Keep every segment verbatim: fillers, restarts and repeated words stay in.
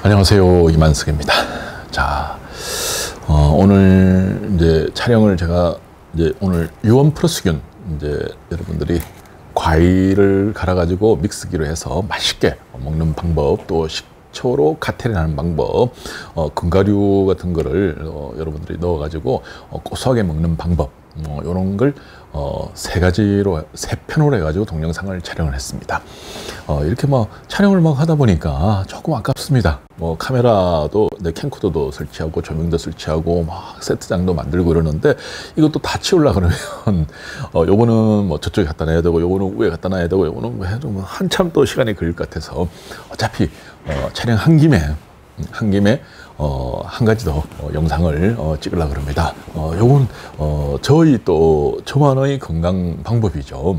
안녕하세요, 이만석입니다. 자, 어, 오늘 이제 촬영을 제가 이제 오늘 유원 플러스균 이제 여러분들이 과일을 갈아가지고 믹스기로 해서 맛있게 먹는 방법, 또 식초로 카테린하는 방법, 어, 견과류 같은 거를 어, 여러분들이 넣어가지고 어, 고소하게 먹는 방법, 뭐 이런 걸 어, 세 가지로 세 편으로 해가지고 동영상을 촬영을 했습니다. 어, 이렇게 뭐 촬영을 막 하다 보니까 조금 아깝습니다. 뭐 카메라도 내 캠코더도 설치하고 조명도 설치하고 막 세트장도 만들고 이러는데 이것도 다 치우려 그러면 어, 요거는 뭐 저쪽에 갖다 놔야 되고 요거는 위에 갖다 놔야 되고 요거는 뭐 해도 뭐 한참 또 시간이 걸릴 것 같아서 어차피 어, 촬영 한 김에 한 김에 어, 한 가지 더 어, 영상을 어, 찍으려고 합니다. 어, 요건 어, 저희 또 저만의 건강 방법이죠.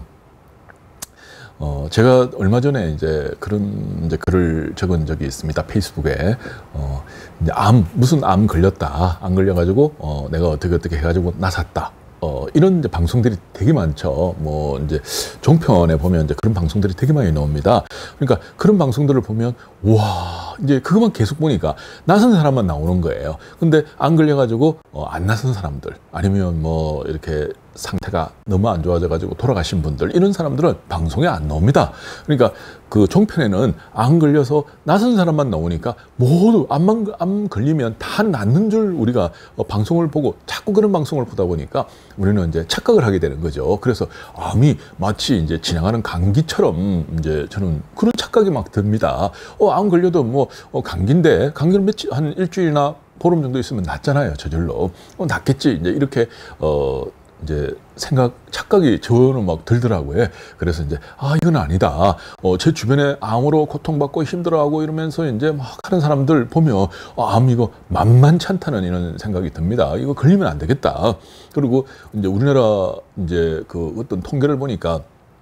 어, 제가 얼마 전에 이제 그런 이제 글을 적은 적이 있습니다. 페이스북에. 어, 이제 암, 무슨 암 걸렸다. 안 걸려가지고, 어, 내가 어떻게 어떻게 해가지고 나섰다. 어, 이런 이제 방송들이 되게 많죠. 뭐, 이제 종편에 보면 이제 그런 방송들이 되게 많이 나옵니다. 그러니까 그런 방송들을 보면, 와, 이제 그것만 계속 보니까 나선 사람만 나오는 거예요. 근데 안 걸려가지고, 어, 안 나선 사람들, 아니면 뭐, 이렇게 상태가 너무 안 좋아져가지고 돌아가신 분들, 이런 사람들은 방송에 안 나옵니다. 그러니까 그 종편에는 안 걸려서 나선 사람만 나오니까 모두 암만, 암 걸리면 다 낫는 줄 우리가 어, 방송을 보고 자꾸 그런 방송을 보다 보니까 우리는 이제 착각을 하게 되는 거죠. 그래서 암이 마치 이제 지나가는 감기처럼 이제 저는 그런 착각이 막 듭니다. 어, 안 걸려도 뭐 어, 감기인데 감기는 며칠, 한 일주일이나 보름 정도 있으면 낫잖아요. 저절로. 어, 낫겠지. 이제 이렇게 어, 이제 생각, 착각이 저는 막 들더라고요. 그래서 이제, 아, 이건 아니다. 어, 제 주변에 암으로 고통받고 힘들어하고 이러면서 이제 막 하는 사람들 보면, 아, 암 이거 만만치 않다는 이런 생각이 듭니다. 이거 걸리면 안 되겠다. 그리고 이제 우리나라 이제 그 어떤 통계를 보니까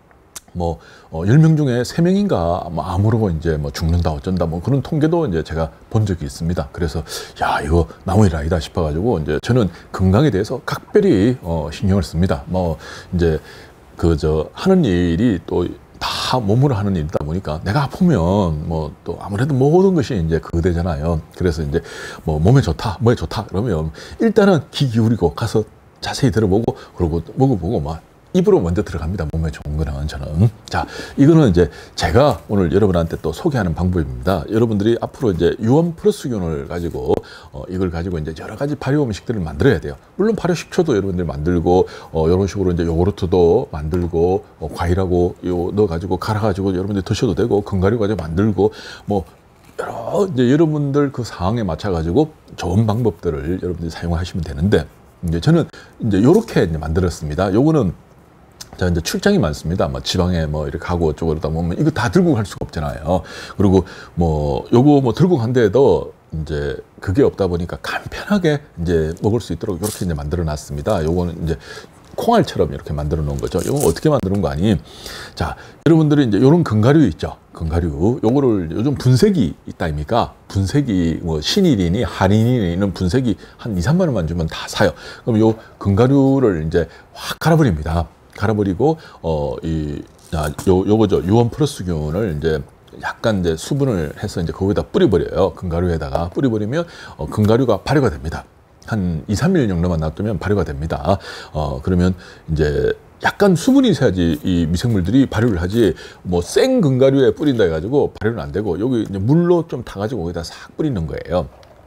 뭐, 어, 열 명 중에 세 명인가, 뭐, 암으로 이제 뭐 죽는다, 어쩐다, 뭐 그런 통계도 이제 제가 본 적이 있습니다. 그래서, 야, 이거 나무 일 아니다 싶어가지고, 이제 저는 건강에 대해서 각별히, 어, 신경을 씁니다. 뭐, 이제, 그, 저, 하는 일이 또 다 몸으로 하는 일이다 보니까 내가 아프면 뭐 또 아무래도 모든 것이 이제 그대잖아요. 그래서 이제 뭐 몸에 좋다, 뭐에 좋다, 그러면 일단은 귀 기울이고 가서 자세히 들어보고, 그러고 먹어보고 막, 입으로 먼저 들어갑니다. 몸에 좋은 거는 저는. 자, 이거는 이제 제가 오늘 여러분한테 또 소개하는 방법입니다. 여러분들이 앞으로 이제 유원 플러스균을 가지고 어, 이걸 가지고 이제 여러 가지 발효 음식들을 만들어야 돼요. 물론 발효 식초도 여러분들이 만들고 어, 이런 식으로 이제 요구르트도 만들고 어, 과일하고 요 넣어 가지고 갈아 가지고 여러분들이 드셔도 되고 견과류 가지고 만들고 뭐 여러 이제 여러분들 그 상황에 맞춰 가지고 좋은 방법들을 여러분들이 사용하시면 되는데 이제 저는 이제 요렇게 이제 만들었습니다. 요거는 자, 이제 출장이 많습니다. 뭐 지방에 뭐 이렇게 가고 어쩌고 그러다 보면 이거 다 들고 갈 수가 없잖아요. 그리고 뭐 요거 뭐 들고 간데도 이제 그게 없다 보니까 간편하게 이제 먹을 수 있도록 이렇게 이제 만들어 놨습니다. 요거는 이제 콩알처럼 이렇게 만들어 놓은 거죠. 이거 어떻게 만드는 거 아니? 자, 여러분들이 이제 요런 견과류 있죠. 견과류. 요거를 요즘 분쇄기 있다 아닙니까? 분쇄기 뭐 신일이니 할인이니 이런 분쇄기 한 이, 삼만 원만 주면 다 사요. 그럼 요 견과류를 이제 확 갈아버립니다. 갈아버리고 어 이 야, 요 요거죠. 유원 플러스균을 이제 약간 이제 수분을 해서 이제 거기다 뿌려버려요. 견과류에다가 뿌려버리면 어, 견과류가 발효가 됩니다. 한 이, 삼 일 정도만 놔두면 발효가 됩니다. 어 그러면 이제 약간 수분이 있어야지 이 미생물들이 발효를 하지 뭐 생 견과류에 뿌린다 해가지고 발효는 안 되고 여기 이제 물로 좀 타가지고 거기다 싹 뿌리는 거예요.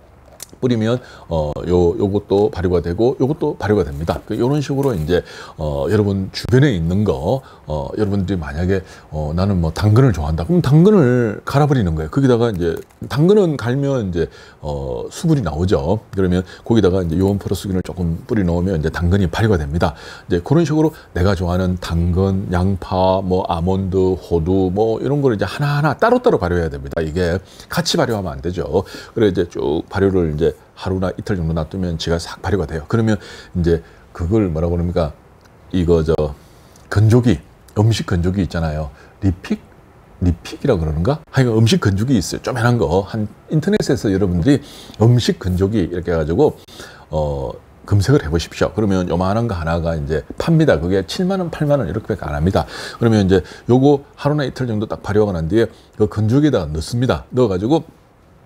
뿌리면 어 요 요것도 발효가 되고 요것도 발효가 됩니다. 그 요런 식으로 이제 어 여러분 주변에 있는 거 어 여러분들이 만약에 어 나는 뭐 당근을 좋아한다. 그럼 당근을 갈아버리는 거예요. 거기다가 이제 당근은 갈면 이제 어 수분이 나오죠. 그러면 거기다가 이제 유원 플러스균을 조금 뿌리 놓으면 이제 당근이 발효가 됩니다. 이제 그런 식으로 내가 좋아하는 당근, 양파, 뭐 아몬드, 호두 뭐 이런 걸 이제 하나하나 따로따로 발효해야 됩니다. 이게 같이 발효하면 안 되죠. 그래 이제 쭉 발효를 이제 하루나 이틀 정도 놔두면 지가 싹 발효가 돼요. 그러면 이제 그걸 뭐라고 그럽니까? 이거 저 건조기, 음식 건조기 있잖아요. 리픽? 리픽이라고 그러는가? 하여간 음식 건조기 있어요. 쪼매난 거. 한 인터넷에서 여러분들이 음식 건조기 이렇게 해가지고 어 검색을 해보십시오. 그러면 요만한 거 하나가 이제 팝니다. 그게 칠만 원, 팔만 원 이렇게밖에 안 합니다. 그러면 이제 요거 하루나 이틀 정도 딱 발효가 난 뒤에 그 건조기에다가 넣습니다. 넣어가지고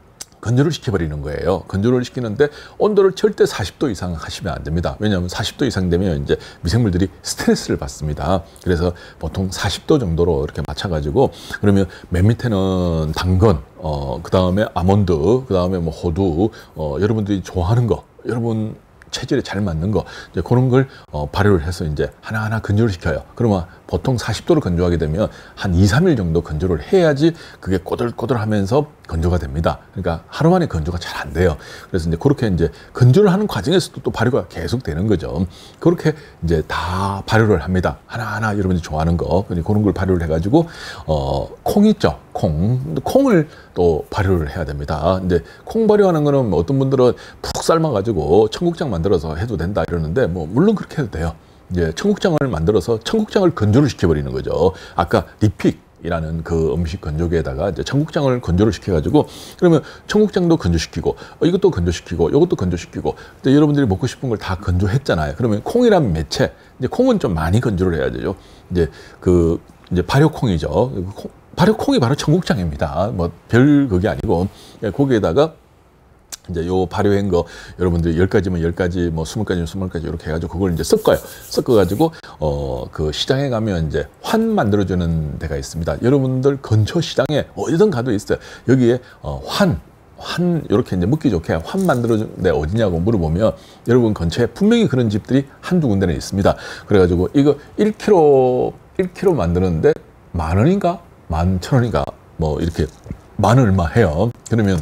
건조를 시켜버리는 거예요. 건조를 시키는데 온도를 절대 사십 도 이상 하시면 안 됩니다. 왜냐하면 사십 도 이상 되면 이제 미생물들이 스트레스를 받습니다. 그래서 보통 사십 도 정도로 이렇게 맞춰가지고, 그러면 맨 밑에는 당근, 어, 그 다음에 아몬드, 그 다음에 뭐 호두, 어, 여러분들이 좋아하는 거, 여러분 체질에 잘 맞는 거, 이제 그런 걸 어, 발효를 해서 이제 하나하나 건조를 시켜요. 그러면 보통 사십 도로 건조하게 되면 한 이, 삼 일 정도 건조를 해야지 그게 꼬들꼬들하면서 건조가 됩니다. 그러니까 하루 만에 건조가 잘 안 돼요. 그래서 이제 그렇게 이제 건조를 하는 과정에서도 또 발효가 계속 되는 거죠. 그렇게 이제 다 발효를 합니다. 하나하나 여러분들이 좋아하는 거, 그런 걸 발효를 해가지고, 어, 콩 있죠? 콩. 콩을 또 발효를 해야 됩니다. 이제 콩 발효하는 거는 뭐 어떤 분들은 푹 삶아가지고 청국장 만들어서 해도 된다 이러는데, 뭐, 물론 그렇게 해도 돼요. 이제 청국장을 만들어서 청국장을 건조를 시켜버리는 거죠. 아까 리픽이라는 그 음식 건조기에다가 이제 청국장을 건조를 시켜가지고, 그러면 청국장도 건조시키고, 어, 이것도 건조시키고, 이것도 건조시키고, 근데 여러분들이 먹고 싶은 걸 다 건조했잖아요. 그러면 콩이란 매체, 이제 콩은 좀 많이 건조를 해야 되죠. 이제 그, 이제 발효콩이죠. 콩, 발효콩이 바로 청국장입니다. 뭐 별 그게 아니고, 거기에다가 이제 요 발효한 거 여러분들이 열 가지면 열 가지, 뭐 스물 가지면 스물 가지 이렇게 해가지고 그걸 이제 섞어요. 섞어가지고 어 그 시장에 가면 이제 환 만들어주는 데가 있습니다. 여러분들 근처 시장에 어디든 가도 있어요. 여기에 어 환 환 이렇게 이제 먹기 좋게 환 만들어주는 데 어디냐고 물어보면 여러분 근처에 분명히 그런 집들이 한두 군데는 있습니다. 그래가지고 이거 일 킬로그램 일 킬로그램 만드는데 만 원인가 만 천 원인가 뭐 이렇게 만 얼마 해요. 그러면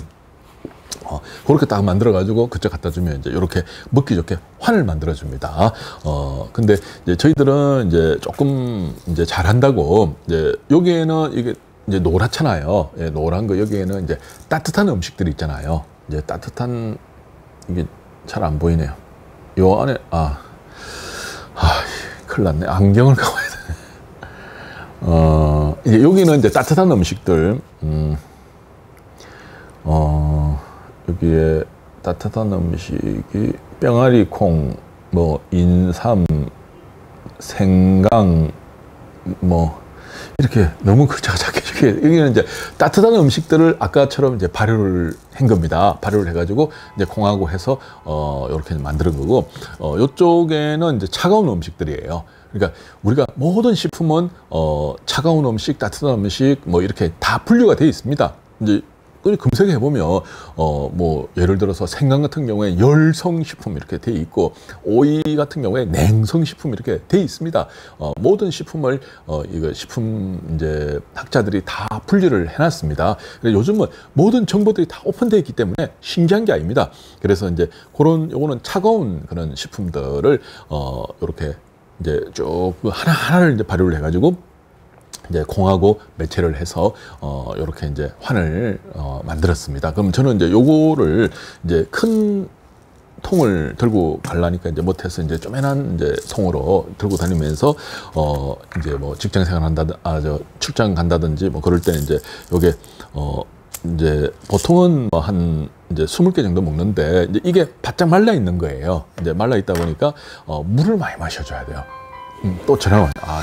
어, 그렇게 딱 만들어가지고 그쪽 갖다 주면 이제 이렇게 먹기 좋게 환을 만들어줍니다. 어, 근데 이제 저희들은 이제 조금 이제 잘한다고, 이제 여기에는 이게 이제 노랗잖아요. 예, 노란 거 여기에는 이제 따뜻한 음식들이 있잖아요. 이제 따뜻한, 이게 잘 안 보이네요. 요 안에, 아, 아, 큰일 났네. 안경을 가봐야 되네. 어, 이제 여기는 이제 따뜻한 음식들, 음, 어, 여기에 따뜻한 음식이 뿅아리 콩, 뭐 인삼, 생강, 뭐 이렇게 너무 글자가 작게 적혀. 여기는 이제 따뜻한 음식들을 아까처럼 이제 발효를 한 겁니다. 발효를 해가지고 이제 콩하고 해서 어 이렇게 만드는 거고, 어 이쪽에는 이제 차가운 음식들이에요. 그러니까 우리가 모든 식품은 어 차가운 음식, 따뜻한 음식 뭐 이렇게 다 분류가 되어 있습니다. 이제 검색해 보면 어 뭐 예를 들어서 생강 같은 경우에 열성 식품 이렇게 돼 있고, 오이 같은 경우에 냉성 식품 이렇게 돼 있습니다. 어 모든 식품을 어 이거 식품 이제 학자들이 다 분류를 해놨습니다. 요즘은 모든 정보들이 다 오픈되어 있기 때문에 신기한 게 아닙니다. 그래서 이제 그런 요거는 차가운 그런 식품들을 어 이렇게 이제 쭉 하나 하나를 이제 발효를 해가지고 이제 콩하고 매체를 해서 어 이렇게 이제 환을 어 만들었습니다. 그럼 저는 이제 요거를 이제 큰 통을 들고 가려니까 이제 못해서 이제 쪼매난 이제 통으로 들고 다니면서 어 이제 뭐 직장 생활 한다든 아 저 출장 간다든지 뭐 그럴 때는 이제 요게 어 이제 보통은 뭐 한 이제 스물 개 정도 먹는데, 이제 이게 바짝 말라 있는 거예요. 이제 말라 있다 보니까 어 물을 많이 마셔줘야 돼요. 음, 또 전화 와요. 아.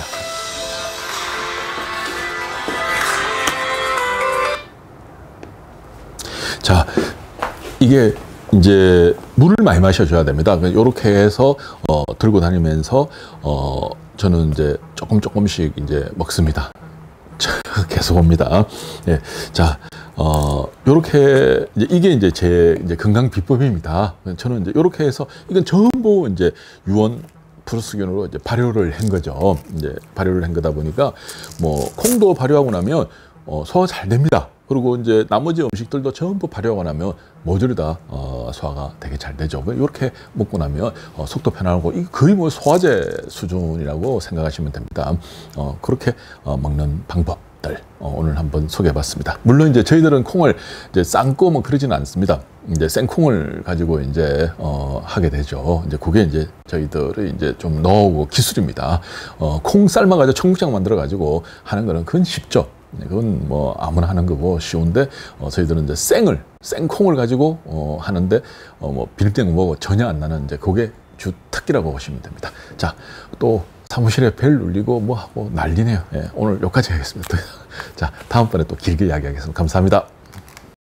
자, 이게 이제 물을 많이 마셔줘야 됩니다. 이렇게 해서 어, 들고 다니면서 어, 저는 이제 조금 조금씩 이제 먹습니다. 계속 옵니다. 예, 자, 어, 요렇게 이제 이게 이제 제 이제 건강 비법입니다. 저는 이제 이렇게 해서 이건 전부 이제 유원 프로스균으로 이제 발효를 한 거죠. 이제 발효를 한 거다 보니까 뭐 콩도 발효하고 나면 어, 소화 잘 됩니다. 그리고 이제 나머지 음식들도 전부 발효하고 나면 모조리 다 어, 소화가 되게 잘 되죠. 이렇게 먹고 나면 어, 속도 편안하고, 이 거의 뭐 소화제 수준이라고 생각하시면 됩니다. 어, 그렇게 어, 먹는 방법들 어, 오늘 한번 소개해봤습니다. 물론 이제 저희들은 콩을 이제 삶고 뭐 그러지는 않습니다. 이제 생콩을 가지고 이제 어, 하게 되죠. 이제 그게 이제 저희들이 이제 좀 넣어오고 기술입니다. 어, 콩 삶아가지고 청국장 만들어가지고 하는 거는 그건 쉽죠. 그건 뭐 아무나 하는 거고 쉬운데, 어, 저희들은 이제 생을 생콩을 가지고 어, 하는데 어, 뭐 빌딩 뭐고 전혀 안 나는 이제 그게 주 특기라고 보시면 됩니다. 자, 또 사무실에 벨 울리고 뭐 하고 난리네요. 예, 오늘 여기까지 하겠습니다. 자, 다음번에 또 길게 이야기하겠습니다. 감사합니다.